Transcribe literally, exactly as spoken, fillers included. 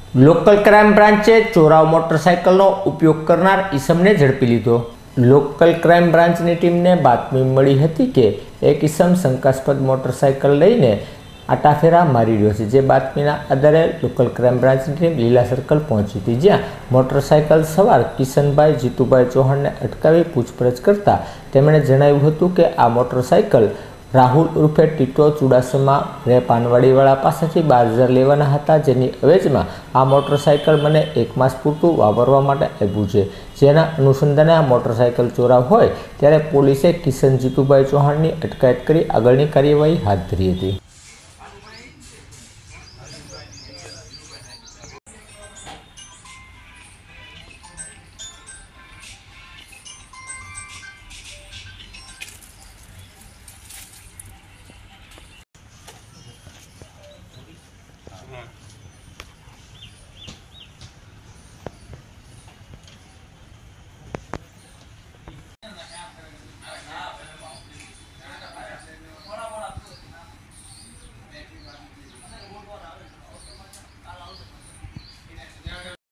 Local crime બ્રાન્ચે ચોરાવ મોટરસાયકલનો ઉપયોગ કરનાર ઈસમને ઝડપી લીધો। લોકલ ક્રાઇમ બ્રાન્ચની ટીમને બાતમી મળી હતી કે એક ઈસમ શંકાસ્પદ મોટરસાયકલ લઈને આટાફેરા મારી રહ્યો છે। જે બાતમીના આધારે લોકલ ક્રાઇમ બ્રાન્ચની ટીમ લીલા સર્કલ પહોંચી હતી, જ્યાં મોટરસાયકલ સવાર કિશનભાઈ જીતુભાઈ ચૌહાણને અટકાવી પૂછપરછ કરતા તેમણે જણાવ્યું હતું કે આ મોટરસાયકલ રાહુલ ઉર્ફે ટીટો ચુડાસમા રે પાનવાડીવાળા પાસેથી બાર હજાર લેવાના હતા, જેની અવેજમાં આ મોટરસાયકલ મને એક માસ પૂરતું વાપરવા માટે આપ્યું છે। જેના અનુસંધાને આ મોટરસાયકલ ચોરાવ હોય ત્યારે પોલીસે કિશન જીતુભાઈ ચૌહાણની અટકાયત કરી આગળની કાર્યવાહી હાથ ધરી હતી।